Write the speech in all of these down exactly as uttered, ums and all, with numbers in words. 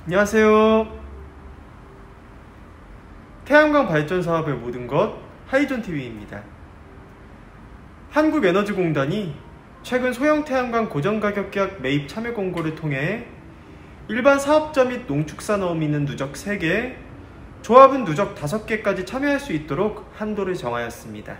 안녕하세요. 태양광 발전 사업의 모든 것 하이존티비입니다. 한국에너지공단이 최근 소형 태양광 고정가격 계약 매입 참여 공고를 통해 일반 사업자 및 농축산어음 있는 누적 세 개, 조합은 누적 다섯 개까지 참여할 수 있도록 한도를 정하였습니다.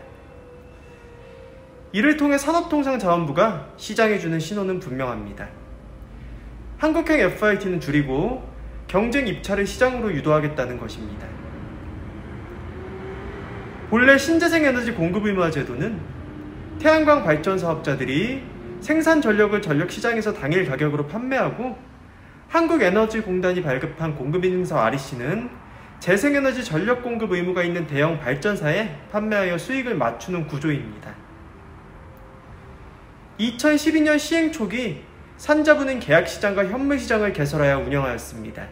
이를 통해 산업통상자원부가 시장에 주는 신호는 분명합니다. 한국형 에프아이티는 줄이고 경쟁 입찰을 시장으로 유도하겠다는 것입니다. 본래 신재생에너지 공급의무화 제도는 태양광 발전 사업자들이 생산 전력을 전력시장에서 당일 가격으로 판매하고 한국에너지공단이 발급한 공급인증서 알이씨는 재생에너지 전력 공급 의무가 있는 대형 발전사에 판매하여 수익을 맞추는 구조입니다. 이천십이 년 시행 초기 산자부는 계약시장과 현물시장을 개설하여 운영하였습니다.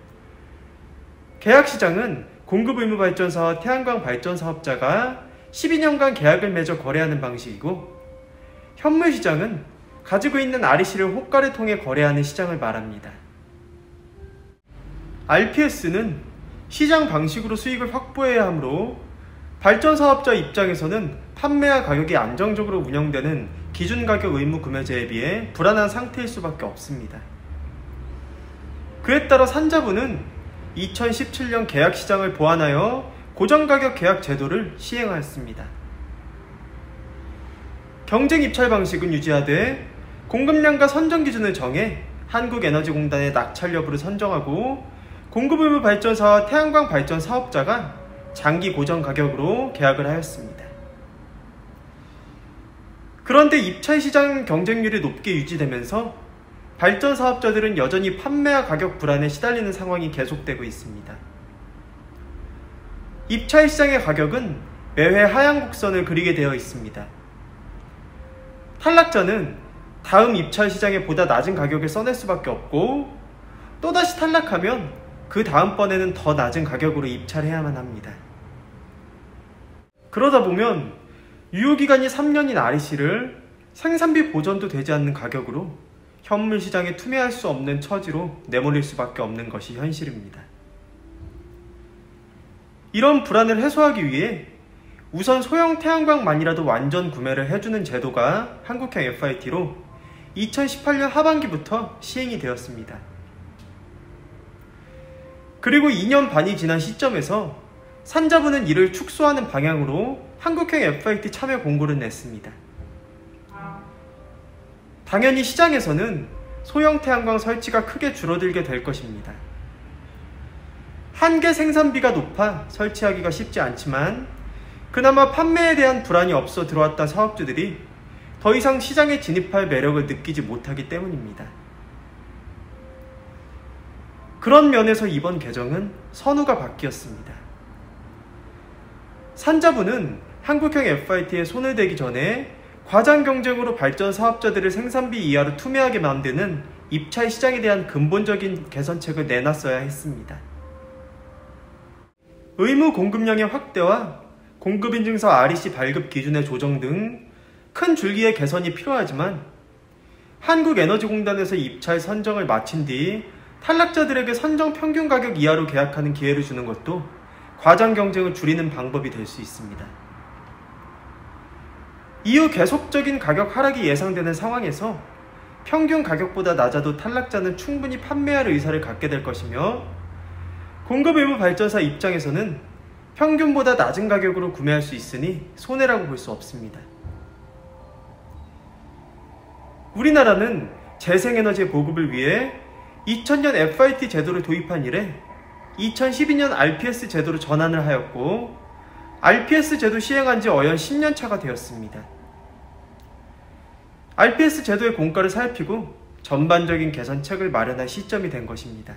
계약시장은 공급의무발전사와 태양광 발전사업자가 십이 년간 계약을 맺어 거래하는 방식이고, 현물시장은 가지고 있는 알이씨를 호가를 통해 거래하는 시장을 말합니다. 알피에스는 시장 방식으로 수익을 확보해야 하므로 발전사업자 입장에서는 판매와 가격이 안정적으로 운영되는 기준가격 의무 구매제에 비해 불안한 상태일 수밖에 없습니다. 그에 따라 산자부는 이천십칠 년 계약시장을 보완하여 고정가격 계약 제도를 시행하였습니다. 경쟁 입찰 방식은 유지하되 공급량과 선정 기준을 정해 한국에너지공단의 낙찰 여부를 선정하고 공급의무 발전사와 태양광 발전 사업자가 장기 고정 가격으로 계약을 하였습니다. 그런데 입찰 시장 경쟁률이 높게 유지되면서 발전 사업자들은 여전히 판매와 가격 불안에 시달리는 상황이 계속되고 있습니다. 입찰 시장의 가격은 매회 하향 곡선을 그리게 되어 있습니다. 탈락자는 다음 입찰 시장에 보다 낮은 가격을 써낼 수밖에 없고, 또다시 탈락하면 그 다음번에는 더 낮은 가격으로 입찰해야만 합니다. 그러다 보면 유효기간이 삼 년인 알이씨를 생산비 보전도 되지 않는 가격으로 현물시장에 투매할 수 없는 처지로 내몰릴 수밖에 없는 것이 현실입니다. 이런 불안을 해소하기 위해 우선 소형 태양광만이라도 완전 구매를 해주는 제도가 한국형 에프아이티로 이천십팔 년 하반기부터 시행이 되었습니다. 그리고 이 년 반이 지난 시점에서 산자부는 이를 축소하는 방향으로 한국형 에프아이티 참여 공고를 냈습니다. 당연히 시장에서는 소형 태양광 설치가 크게 줄어들게 될 것입니다. 한계 생산비가 높아 설치하기가 쉽지 않지만 그나마 판매에 대한 불안이 없어 들어왔던 사업주들이 더 이상 시장에 진입할 매력을 느끼지 못하기 때문입니다. 그런 면에서 이번 개정은 선우가 바뀌었습니다. 산자부는 한국형 에프아이티에 손을 대기 전에 과장 경쟁으로 발전 사업자들을 생산비 이하로 투매하게 만드는 입찰 시장에 대한 근본적인 개선책을 내놨어야 했습니다. 의무 공급량의 확대와 공급인증서 알이씨 발급 기준의 조정 등 큰 줄기의 개선이 필요하지만 한국에너지공단에서 입찰 선정을 마친 뒤 탈락자들에게 선정 평균 가격 이하로 계약하는 기회를 주는 것도 과장 경쟁을 줄이는 방법이 될 수 있습니다. 이후 계속적인 가격 하락이 예상되는 상황에서 평균 가격보다 낮아도 탈락자는 충분히 판매할 의사를 갖게 될 것이며, 공급의무 발전사 입장에서는 평균보다 낮은 가격으로 구매할 수 있으니 손해라고 볼 수 없습니다. 우리나라는 재생에너지 보급을 위해 이천 년 에프아이티 제도를 도입한 이래 이천십이 년 알피에스 제도로 전환을 하였고, 알피에스 제도 시행한 지 어연 십 년 차가 되었습니다. 알피에스 제도의 공과를 살피고 전반적인 개선책을 마련할 시점이 된 것입니다.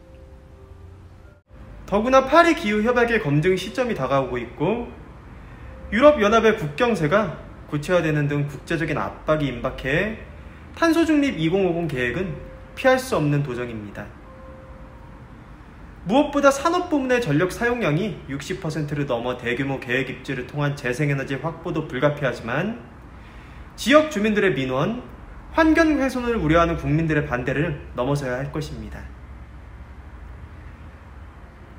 더구나 파리 기후협약의 검증 시점이 다가오고 있고, 유럽연합의 국경세가 구체화되는 등 국제적인 압박이 임박해 탄소중립 이천오십 계획은 피할 수 없는 도전입니다. 무엇보다 산업 부문의 전력 사용량이 육십 퍼센트를 넘어 대규모 계획 입주를 통한 재생에너지 확보도 불가피하지만, 지역 주민들의 민원, 환경 훼손을 우려하는 국민들의 반대를 넘어서야 할 것입니다.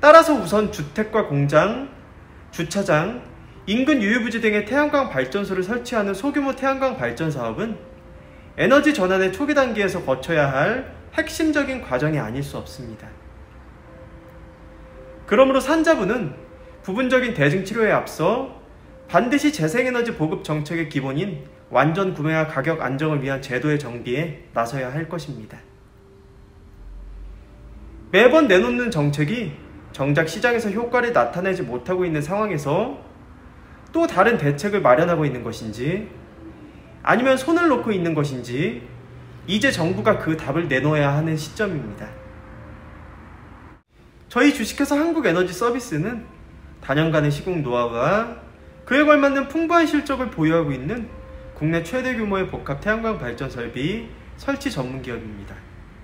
따라서 우선 주택과 공장, 주차장, 인근 유휴부지 등의 태양광 발전소를 설치하는 소규모 태양광 발전 사업은 에너지 전환의 초기 단계에서 거쳐야 할 핵심적인 과정이 아닐 수 없습니다. 그러므로 산자부는 부분적인 대증치료에 앞서 반드시 재생에너지 보급 정책의 기본인 완전 구매와 가격 안정을 위한 제도의 정비에 나서야 할 것입니다. 매번 내놓는 정책이 정작 시장에서 효과를 나타내지 못하고 있는 상황에서 또 다른 대책을 마련하고 있는 것인지 아니면 손을 놓고 있는 것인지 이제 정부가 그 답을 내놓아야 하는 시점입니다. 저희 주식회사 한국에너지서비스는 다년간의 시공 노하우와 그에 걸맞는 풍부한 실적을 보유하고 있는 국내 최대 규모의 복합 태양광 발전 설비 설치 전문 기업입니다.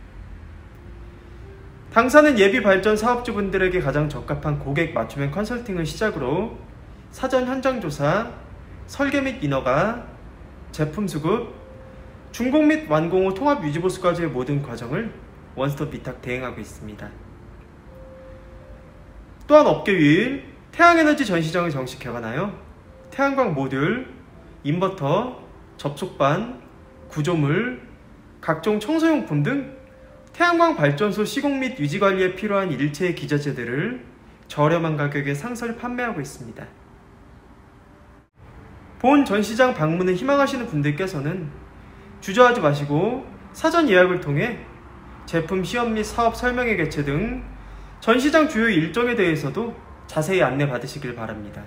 당사는 예비 발전 사업주분들에게 가장 적합한 고객 맞춤형 컨설팅을 시작으로 사전 현장 조사, 설계 및 인허가, 제품 수급, 준공 및 완공 후 통합 유지 보수까지의 모든 과정을 원스톱 위탁 대행하고 있습니다. 또한 업계 유일 태양에너지 전시장을 정식 개관하여 태양광 모듈, 인버터, 접속반, 구조물, 각종 청소용품 등 태양광 발전소 시공 및 유지 관리에 필요한 일체의 기자재들을 저렴한 가격에 상설 판매하고 있습니다. 본 전시장 방문을 희망하시는 분들께서는 주저하지 마시고 사전 예약을 통해 제품 시험 및 사업 설명회 개최 등 전시장 주요 일정에 대해서도 자세히 안내 받으시길 바랍니다.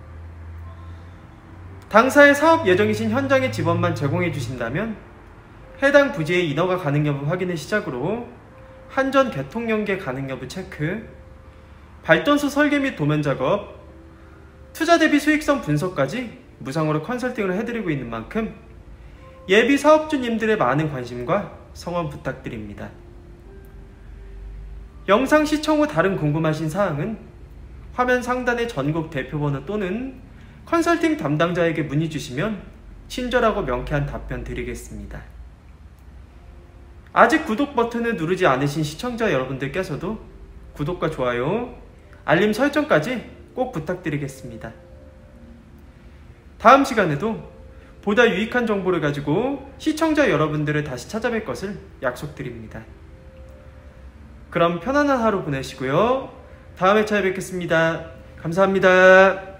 당사의 사업 예정이신 현장의 지원만 제공해 주신다면 해당 부지의 인허가 가능 여부 확인을 시작으로 한전 개통 연계 가능 여부 체크, 발전소 설계 및 도면 작업, 투자 대비 수익성 분석까지 무상으로 컨설팅을 해드리고 있는 만큼 예비 사업주님들의 많은 관심과 성원 부탁드립니다. 영상 시청 후 다른 궁금하신 사항은 화면 상단의 전국 대표번호 또는 컨설팅 담당자에게 문의 주시면 친절하고 명쾌한 답변 드리겠습니다. 아직 구독 버튼을 누르지 않으신 시청자 여러분들께서도 구독과 좋아요, 알림 설정까지 꼭 부탁드리겠습니다. 다음 시간에도 보다 유익한 정보를 가지고 시청자 여러분들을 다시 찾아뵐 것을 약속드립니다. 그럼 편안한 하루 보내시고요. 다음 회차에 뵙겠습니다. 감사합니다.